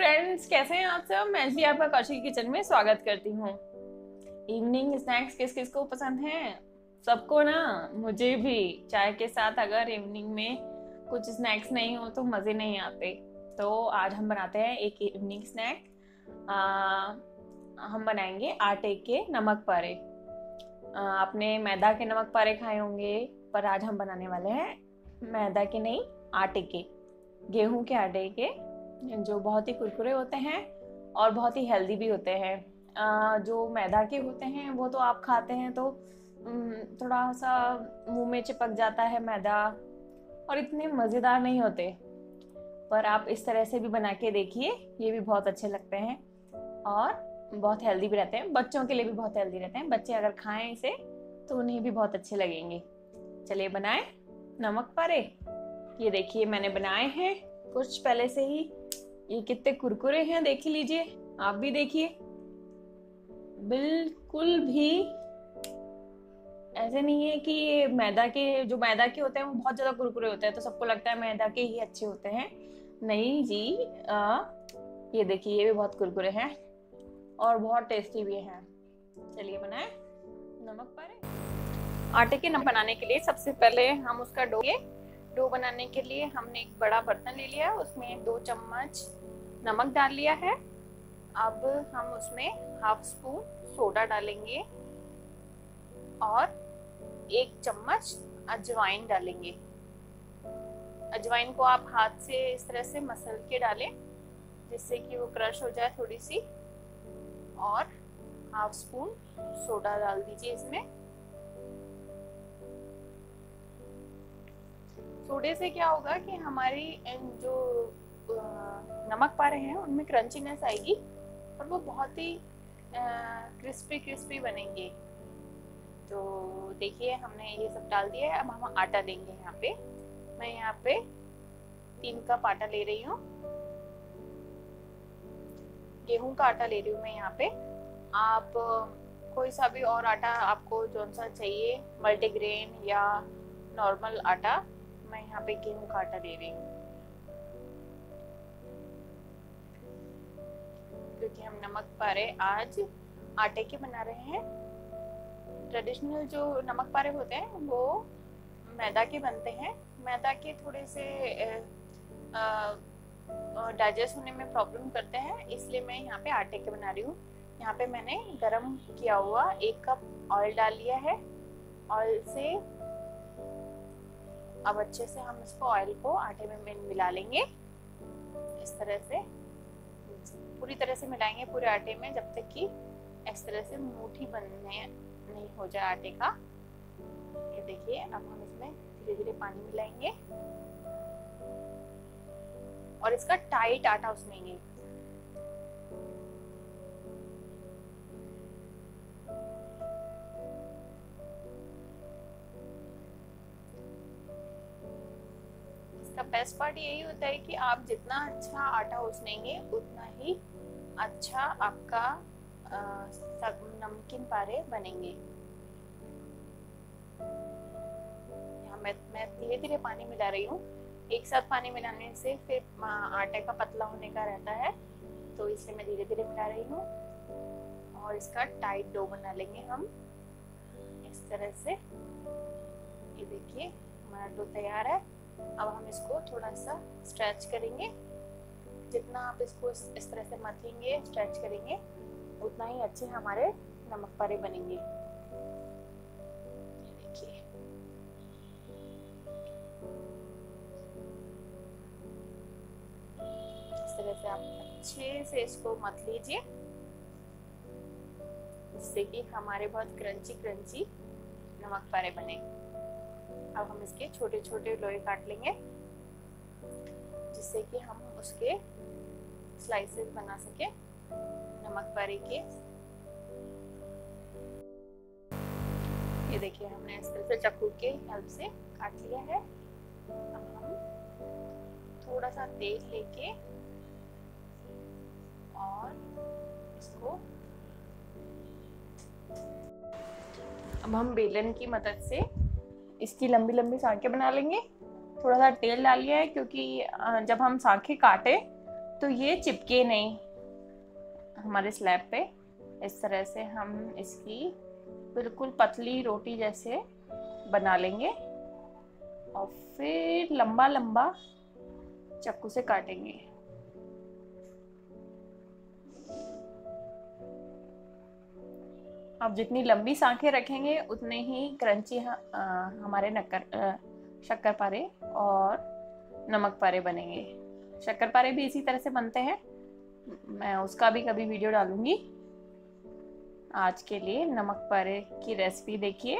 Friends, कैसे हैं आप सब। मैं जी आपका कौशिक किचन में स्वागत करती हूँ। इवनिंग स्नैक्स किस किस को पसंद हैं? सबको ना। मुझे भी। चाय के साथ अगर इवनिंग में कुछ स्नैक्स नहीं हो तो मज़े नहीं आते। तो आज हम बनाते हैं एक इवनिंग स्नैक। हम बनाएंगे आटे के नमक पारे। आपने मैदा के नमक पारे खाए होंगे, पर आज हम बनाने वाले हैं मैदा के नहीं, आटे के, गेहूं के आटे के, जो बहुत ही कुरकुरे होते हैं और बहुत ही हेल्दी भी होते हैं। जो मैदा के होते हैं वो तो आप खाते हैं तो थोड़ा सा मुंह में चिपक जाता है मैदा और इतने मज़ेदार नहीं होते। पर आप इस तरह से भी बना के देखिए, ये भी बहुत अच्छे लगते हैं और बहुत हेल्दी भी रहते हैं। बच्चों के लिए भी बहुत हेल्दी रहते हैं। बच्चे अगर खाएं इसे तो उन्हें भी बहुत अच्छे लगेंगे। चलिए बनाएं नमक पारे। ये देखिए मैंने बनाए हैं कुछ पहले से ही। ये कितने कुरकुरे हैं देख लीजिए, आप भी देखिए। बिल्कुल भी ऐसे नहीं है कि ये जो मैदा के होते हैं वो बहुत ज्यादा कुरकुरे होते हैं तो सबको लगता है मैदा के ही अच्छे होते हैं। नहीं जी। ये देखिए ये भी बहुत कुरकुरे हैं और बहुत टेस्टी भी हैं। चलिए बनाएं नमक पारे। आटे के नमक बनाने के लिए सबसे पहले हम उसका डो बनाने के लिए हमने एक बड़ा बर्तन ले लिया, उसमें 2 चम्मच नमक डाल लिया है। अब हम उसमें हाफ स्पून सोडा डालेंगे और 1 चम्मच अजवाइन डालेंगे। अजवाइन को आप हाथ से इस तरह से मसल के डालें जिससे कि वो क्रश हो जाए थोड़ी सी, और हाफ स्पून सोडा डाल दीजिए इसमें। सोडे से क्या होगा कि हमारी जो नमक पारे हैं उनमें क्रंचीनेस आएगी और वो बहुत ही क्रिस्पी बनेंगे। तो देखिए हमने ये सब डाल दिया है। अब हम आटा लेंगे। यहाँ पे मैं यहाँ पे 3 कप आटा ले रही हूँ। गेहूं का आटा ले रही हूँ मैं यहाँ पे। आप कोई सा भी और आटा आपको जौन सा चाहिए, मल्टीग्रेन या नॉर्मल आटा, मैं यहाँ पे गेहूं का आटा ले रही हूँ क्योंकि हम नमक पारे आज आटे के बना रहे हैं। ट्रेडिशनल जो नमक पारे होते हैं वो मैदा के बनते हैं। मैदा के थोड़े से डाइजेस्ट होने में प्रॉब्लम करते हैं, इसलिए मैं यहाँ पे आटे के बना रही हूँ। यहाँ पे मैंने गरम किया हुआ 1 कप ऑयल डाल लिया है। ऑयल से अब अच्छे से हम इसको ऑयल को आटे में मिला लेंगे। इस तरह से पूरी तरह से मिलाएंगे पूरे आटे में जब तक कि इस तरह से मुट्ठी बनने नहीं हो जाए आटे का। ये देखिए अब हम इसमें धीरे धीरे पानी मिलाएंगे और इसका टाइट आटा उसमेंगे। इसका बेस्ट पार्ट यही होता है कि आप जितना अच्छा आटा उसनेंगे उतना ही अच्छा आपका नमकीन पारे बनेंगे। यहाँ मैं धीरे धीरे पानी मिला रही हूँ। एक साथ पानी मिलाने से फिर आटे का पतला होने का रहता है, तो इसलिए मैं धीरे धीरे मिला रही हूँ। और इसका टाइट डो बना लेंगे हम इस तरह से। ये देखिए हमारा डो तैयार है। अब हम इसको थोड़ा सा स्ट्रेच करेंगे। जितना आप इसको इस तरह से मथेंगे, स्ट्रेच करेंगे, उतना ही अच्छे हमारे नमक पारे बनेंगे। ये देखिए इस तरह से आप अच्छे से इसको मथ लीजिए जिससे कि हमारे बहुत क्रंची नमक पारे बने। अब हम इसके छोटे छोटे लोई काट लेंगे जिससे कि हम उसके स्लाइसेस बना सके नमक पारे के। ये देखिए हमने इस तरह से चाकू के हेल्प से काट लिया है। अब हम थोड़ा सा तेल लेके और इसको अब हम बेलन की मदद से इसकी लंबी लंबी सांखें बना लेंगे। थोड़ा सा तेल डाल लिया है क्योंकि जब हम सांखें काटे तो ये चिपके नहीं हमारे स्लैब पे। इस तरह से हम इसकी बिल्कुल पतली रोटी जैसे बना लेंगे और फिर लंबा लंबा चाकू से काटेंगे। आप जितनी लंबी सांखें रखेंगे उतने ही क्रंची हमारे शक्करपारे और नमक पारे बनेंगे। शक्करपारे भी इसी तरह से बनते हैं, मैं उसका भी कभी वीडियो डालूंगी। आज के लिए नमक पारे की रेसिपी देखिए।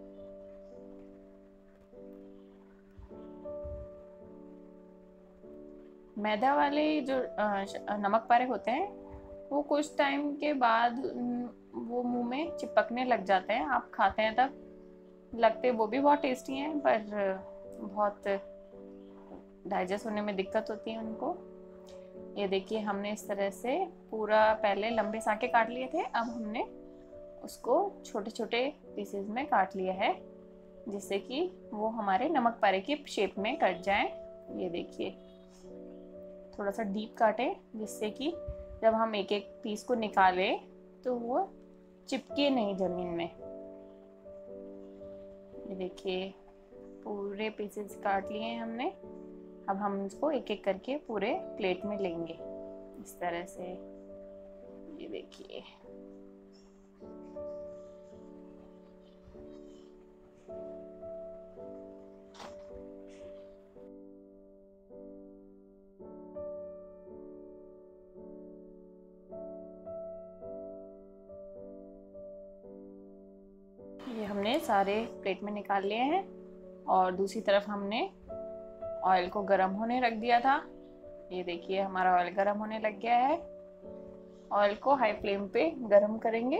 मैदा वाले जो नमक पारे होते हैं वो कुछ टाइम के बाद वो मुंह में चिपकने लग जाते हैं। आप खाते हैं तब लगते वो भी बहुत टेस्टी हैं, पर बहुत डाइजेस्ट होने में दिक्कत होती है उनको। ये देखिए हमने इस तरह से पूरा पहले लंबे सांके काट लिए थे, अब हमने उसको छोटे छोटे पीसेस में काट लिया है जिससे कि वो हमारे नमक पारे की शेप में कट जाए। ये देखिए थोड़ा सा डीप काटें जिससे कि जब हम एक एक पीस को निकालें तो वो चिपके नहीं जमीन में। ये देखिए पूरे पीसेस काट लिए हैं हमने। अब हम इसको एक एक करके पूरे प्लेट में लेंगे इस तरह से। ये देखिए ये हमने सारे प्लेट में निकाल लिए हैं और दूसरी तरफ हमने ऑयल को गर्म होने रख दिया था। ये देखिए हमारा ऑयल गर्म होने लग गया है। ऑयल को हाई फ्लेम पे गर्म करेंगे।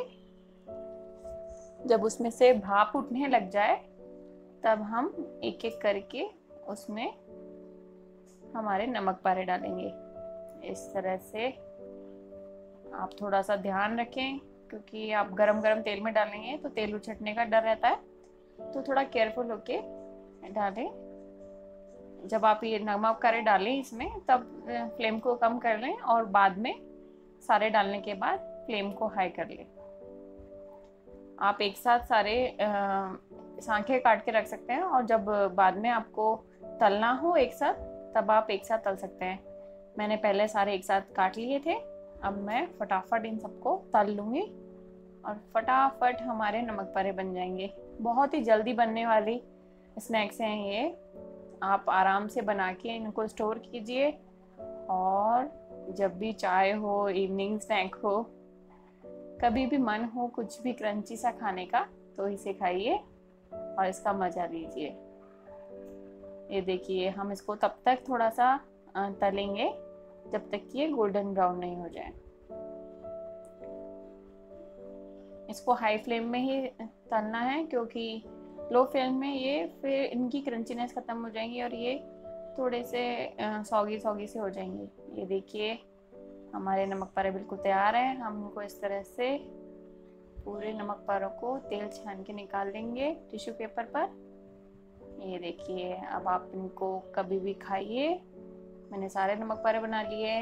जब उसमें से भाप उठने लग जाए तब हम एक एक करके उसमें हमारे नमक पारे डालेंगे। इस तरह से आप थोड़ा सा ध्यान रखें क्योंकि आप गरम गरम तेल में डालेंगे तो तेल उछटने का डर रहता है, तो थोड़ा केयरफुल होके डालें। जब आप ये नमक पारे डालें इसमें तब फ्लेम को कम कर लें और बाद में सारे डालने के बाद फ्लेम को हाई कर लें। आप एक साथ सारे सांखे काट के रख सकते हैं और जब बाद में आपको तलना हो एक साथ तब आप एक साथ तल सकते हैं। मैंने पहले सारे एक साथ काट लिए थे, अब मैं फटाफट इन सबको तल लूँगी और फटाफट हमारे नमक पारे बन जाएंगे। बहुत ही जल्दी बनने वाली स्नैक्स हैं ये। आप आराम से बना के इनको स्टोर कीजिए और जब भी चाय हो, इवनिंग स्नैक हो, कभी भी मन हो कुछ भी क्रंची सा खाने का तो इसे खाइए और इसका मज़ा लीजिए। ये देखिए हम इसको तब तक थोड़ा सा तलेंगे जब तक कि ये गोल्डन ब्राउन नहीं हो जाए। इसको हाई फ्लेम में ही तलना है क्योंकि लो फ्लेम में ये फिर इनकी क्रंचीनेस ख़त्म हो जाएंगी और ये थोड़े से सॉगी सॉगी से हो जाएंगे। ये देखिए हमारे नमक पारे बिल्कुल तैयार हैं। हम इनको इस तरह से पूरे नमक पारों को तेल छान के निकाल देंगे टिश्यू पेपर पर। ये देखिए अब आप इनको कभी भी खाइए। मैंने सारे नमक पारे बना लिए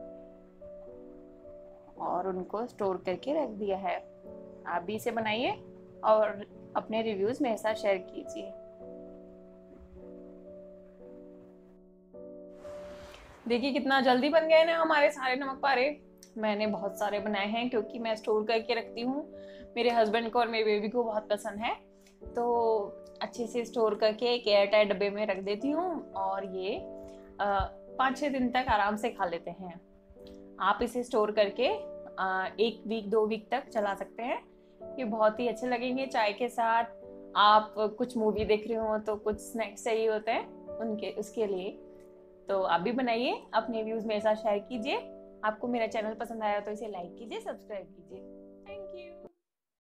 और उनको स्टोर करके रख दिया है। आप भी इसे बनाइए और अपने रिव्यूज़ मेरे साथ शेयर कीजिए। देखिए कितना जल्दी बन गए ना हमारे सारे नमक पारे। मैंने बहुत सारे बनाए हैं क्योंकि मैं स्टोर करके रखती हूँ। मेरे हस्बैंड को और मेरे बेबी को बहुत पसंद है, तो अच्छे से स्टोर करके एक एयर टाइट डब्बे में रख देती हूँ और ये 5-6 दिन तक आराम से खा लेते हैं। आप इसे स्टोर करके 1 वीक 2 वीक तक चला सकते हैं। ये बहुत ही अच्छे लगेंगे चाय के साथ। आप कुछ मूवी देख रहे हो तो कुछ स्नैक्स चाहिए होते हैं उसके लिए, तो आप भी बनाइए, अपने व्यूज़ मेरे साथ शेयर कीजिए। आपको मेरा चैनल पसंद आया तो इसे लाइक कीजिए, सब्सक्राइब कीजिए।